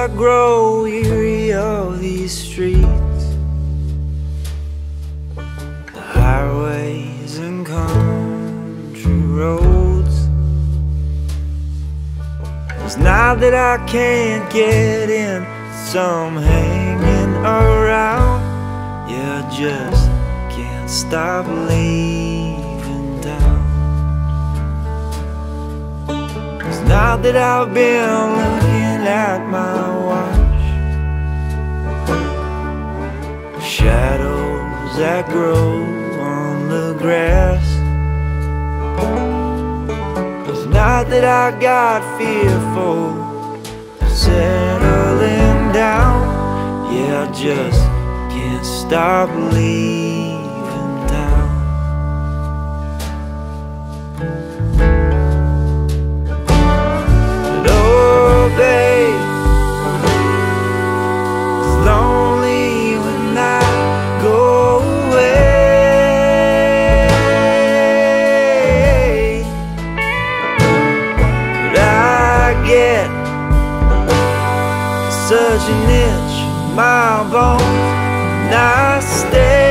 I grow weary of these streets, the highways and country roads. It's not that I can't get in, some hanging around. Yeah, I just can't stop leaving town. It's not that I've been looking at my watch, the shadows that grow on the grass. It's not that I got fearful settling down. Yeah, I just can't stop leaving town. But oh babe, it's lonely when I go away. But I get such an itch in my bones and I stay.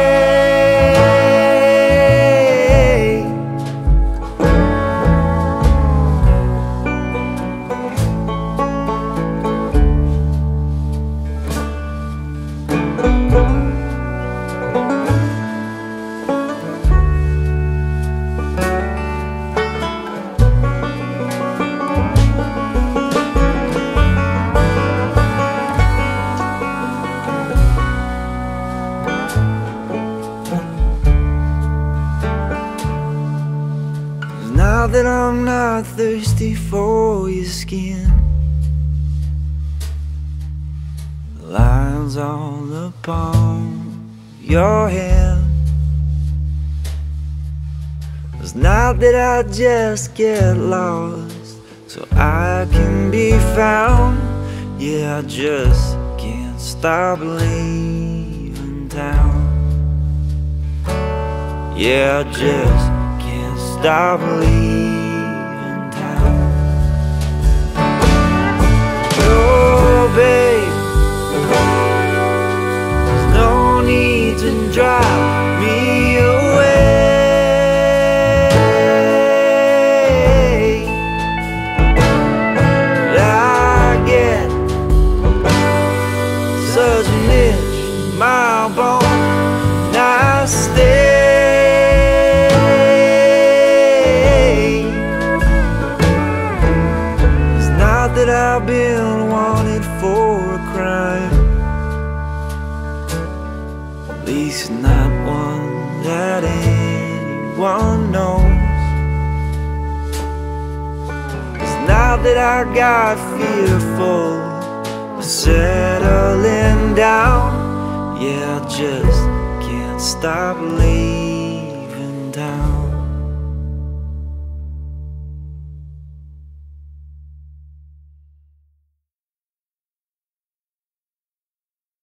Now that I'm not thirsty for your skin, the lines on the palm of your hand. It's not that I just get lost so I can be found. Yeah, I just can't stop leaving town. Yeah, I just stop leaving town. Oh babe, there's no need to drive me away. But I get such an itch in my bones and I stay. That I've been wanted for a crime, at least not one that anyone knows. It's not that I got fearful of settling down. Yeah, I just can't stop leaving.